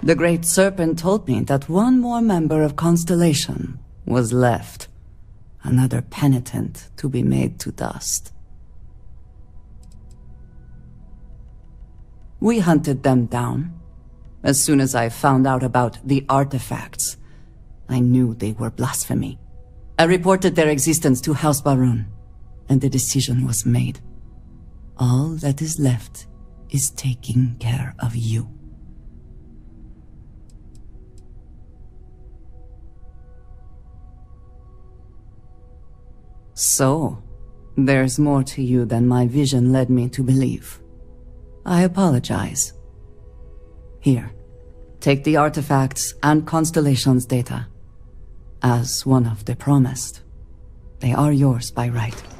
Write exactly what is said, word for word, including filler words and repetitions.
The Great Serpent told me that one more member of Constellation was left. Another penitent to be made to dust. We hunted them down. As soon as I found out about the artifacts, I knew they were blasphemy. I reported their existence to House Baroon, and the decision was made. All that is left is taking care of you. So, there's more to you than my vision led me to believe. I apologize. Here, take the artifacts and Constellation's data. As one of the promised, they are yours by right.